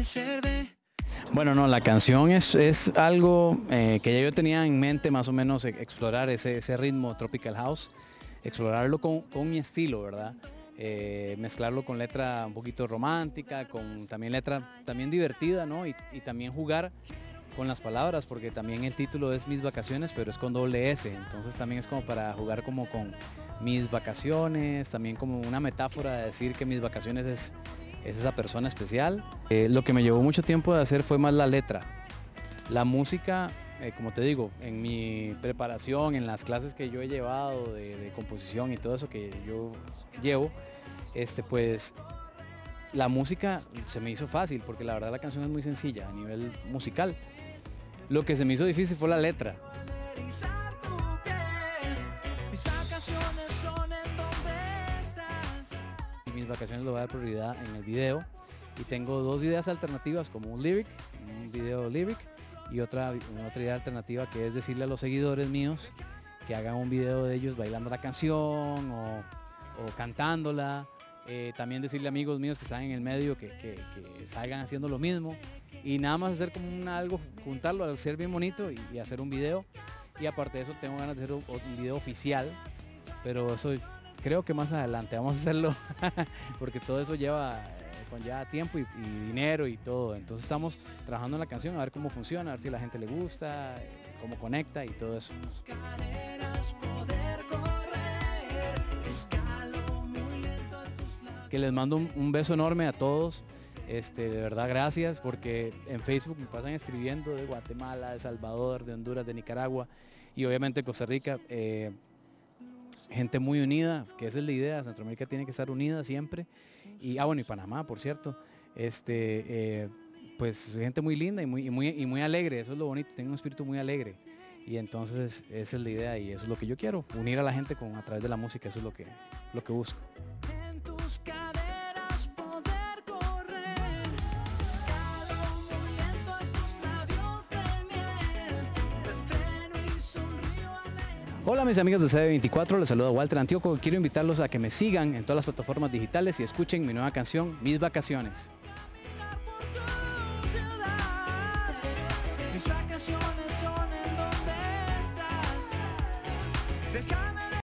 Bueno, no, la canción es algo que ya yo tenía en mente más o menos explorar ese ritmo Tropical House, explorarlo con mi estilo, ¿verdad? Mezclarlo con letra un poquito romántica, con también letra también divertida, ¿no? Y también jugar con las palabras, porque también el título es Mis Vacaciones, pero es con doble S, entonces también es como para jugar como con mis vacaciones, también como una metáfora de decir que mis vacaciones es esa persona especial. Lo que me llevó mucho tiempo de hacer fue más la letra. La música, como te digo, en mi preparación, en las clases que yo he llevado de composición y todo eso que yo llevo, pues la música se me hizo fácil, porque la verdad la canción es muy sencilla a nivel musical. Lo que se me hizo difícil fue la letra. Mis vacaciones le voy a dar prioridad en el video y tengo dos ideas alternativas, como un video lyric, y otra idea alternativa que es decirle a los seguidores míos que hagan un video de ellos bailando la canción o cantándola. También decirle a amigos míos que están en el medio que salgan haciendo lo mismo y nada más hacer como algo, juntarlo, hacer bien bonito y hacer un video. Y aparte de eso tengo ganas de hacer un video oficial, pero eso creo que más adelante vamos a hacerlo porque todo eso conlleva tiempo y dinero y todo. Entonces estamos trabajando en la canción a ver cómo funciona, a ver si a la gente le gusta, cómo conecta y todo eso. Que les mando un beso enorme a todos, de verdad gracias, porque en Facebook me pasan escribiendo de Guatemala, de Salvador, de Honduras, de Nicaragua y obviamente Costa Rica, gente muy unida, que esa es la idea. Centroamérica tiene que estar unida siempre, y bueno, y Panamá, por cierto, pues gente muy linda y muy alegre, eso es lo bonito, tengo un espíritu muy alegre. Y entonces esa es la idea y eso es lo que yo quiero, unir a la gente a través de la música, eso es lo que busco. Hola mis amigos de CB24, les saluda Walter Antioco. Quiero invitarlos a que me sigan en todas las plataformas digitales y escuchen mi nueva canción, Mis Vacaciones. Mis vacaciones son en donde estás. Déjame